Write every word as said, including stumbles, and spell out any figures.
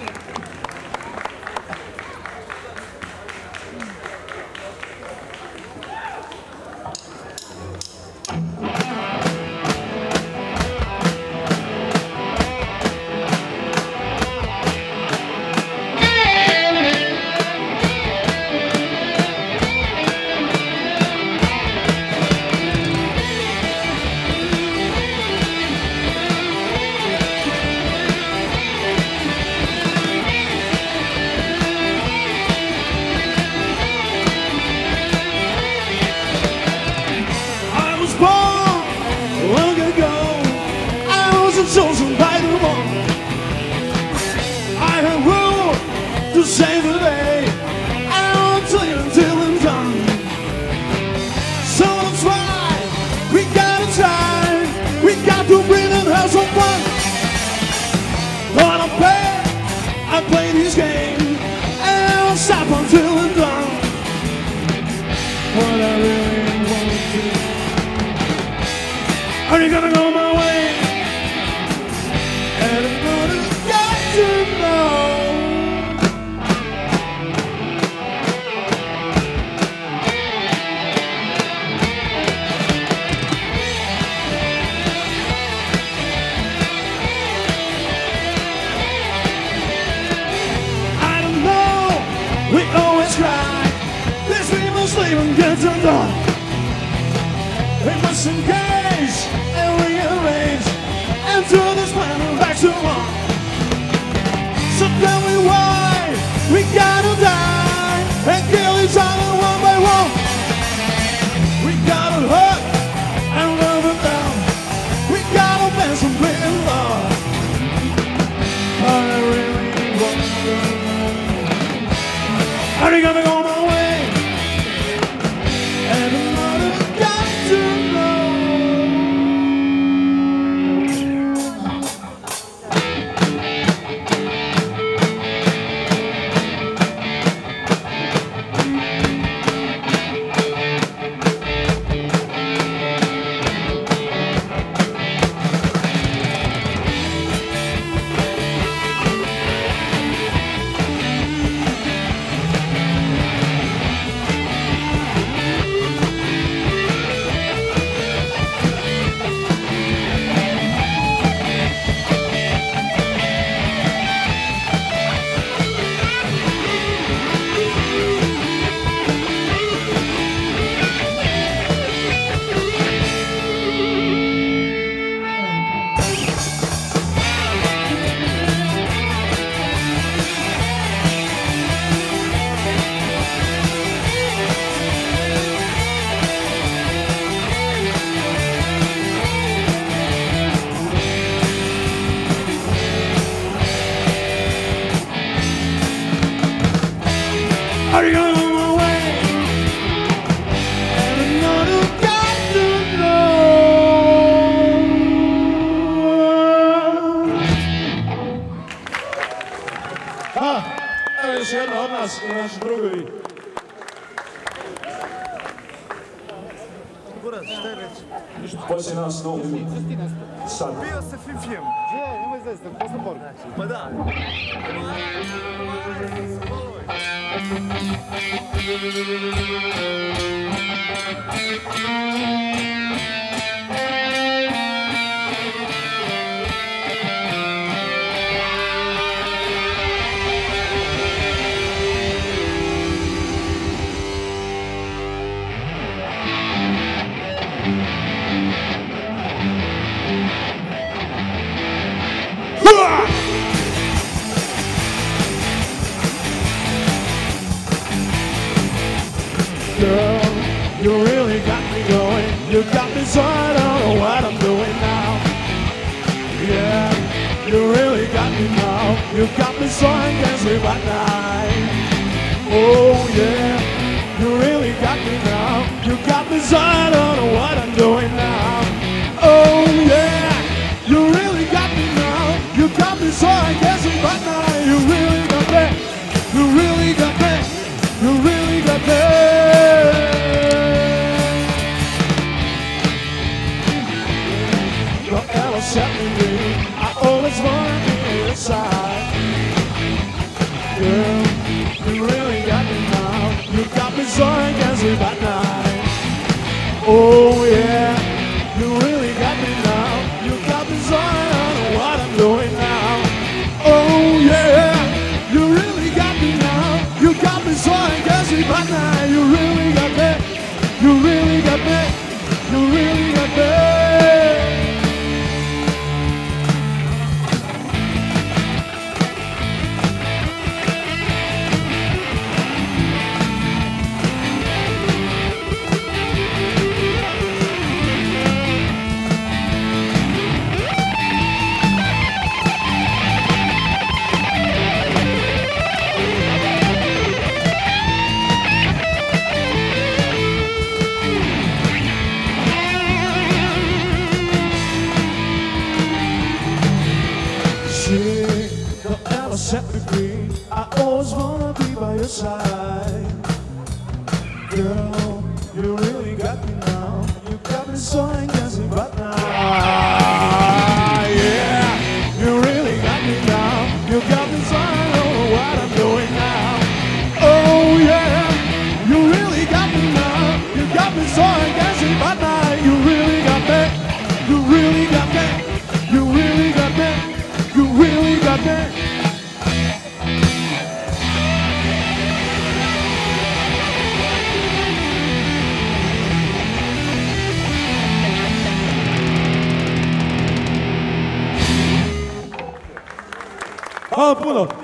Chosen by the one I have ruled to save the day. I won't tell you until I'm done. So that's why we gotta try. We got to breathe and have some fun. But I play, I play this game, and I won't stop until I'm done. What I really want to. Are you gonna go my way? We always cry, this we must leave and get undone. We must engage and rearrange and throw this planet back to one. So tell me why we gotta die and kill each other one by one. We gotta hurt and love it down. We gotta bend some in love. But I really want to. Are you gonna go my way? And another got to know. Are you going on my way? And another got to know. Ha! Evo još jedna od nas i naši drugovi. Buraz, šta je reći? Poslije nas novu. Sad. Bio se Fifijem. Je, nemoj zaista, posle Borg. Pa da. Girl, you really got me going. You got me so I don't know what I'm doing now. Yeah, you really got me now. You got me so I can't sleep at night. Oh yeah, you really got me now. You got me so I don't know what I'm doing now. Oh yeah, you really got me now. You got me so I can't sleep at night. You really got me. You really got me. You really got me. Don't ever set me free. I always wanna be inside. Girl, you really got me now. You got me so I can't sleep at night. Oh yeah, you really got me now. You got me so I don't know what I'm doing now. Oh yeah, you really got me now. You got me so I can't sleep at night. You really got me. You really got me. You really got me. Don't ever set me free. I always wanna be by your side. Girl, you really got me now. You got me so I can't sleep at night. Yeah, you really got me now. You got me so I don't know what I'm doing now. Oh yeah, you really got me now. You got me so I can't sleep at night. You really got me. You really got me. You really got me. You really got me. Ah, puro.